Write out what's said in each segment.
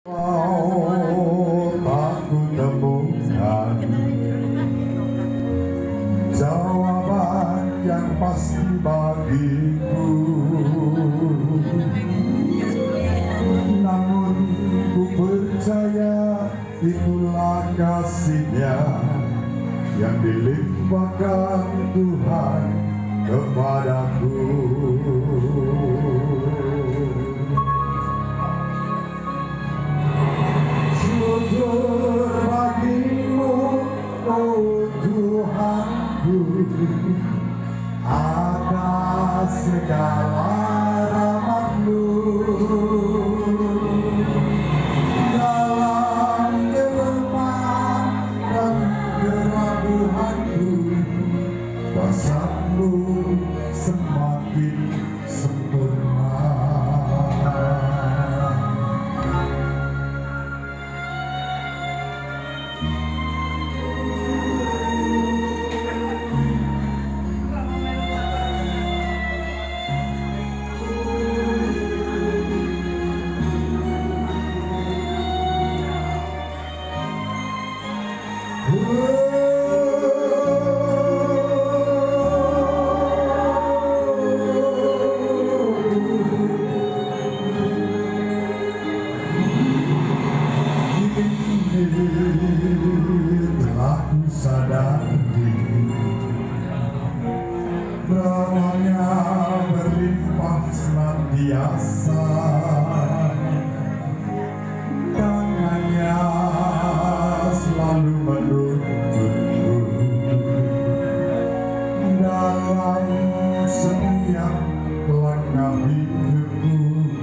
Oh, tak kutemukan jawaban yang pasti bagiku, namun ku percaya itulah kasihnya yang dilimpahkan Tuhan kepadaku. Syukur bagimu, oh Tuhanku, atas segala rahmat-Mu. Dalam kelemahan dan keraguanku, kuasa-Mu semakin sempurna. Telah ku sadari rahmat-Nya berlimpah senantiasa, tangan-Nya selalu menuntunku dalam setiap langkah hidupku.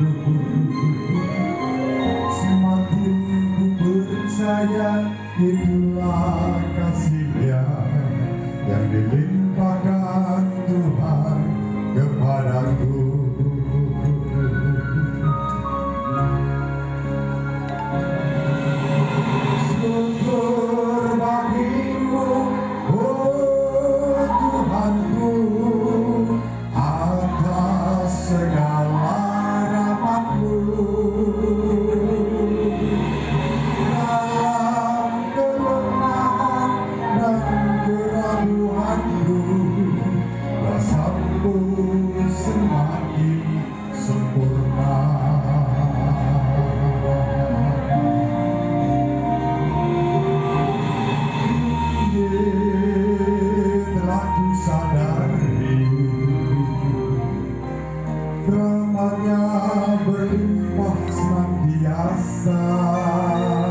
Semakin ku percaya itulah kasih-Nya yang dilimpahkan Tuhan kepadaku. Syukur bagimu, oh Tuhanku, atas segala rahmat-Mu. Dalam kelemahan dan keraguanku, kuasa-Mu semakin sempurna. Telah ku sadari rahmat-Nya berlimpah senantiasa,